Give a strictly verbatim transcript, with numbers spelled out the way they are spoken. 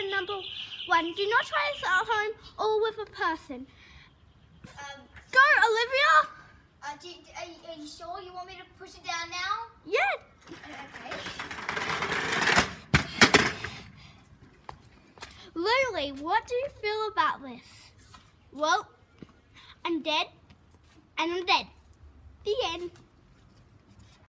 lesson number one. Do not try this at home or with a person. Um, Go, Olivia! Uh, do, are, you, are you sure you want me to push it down now? Yeah. Okay. Lily, what do you feel about this? Well, I'm dead, and I'm dead. The end.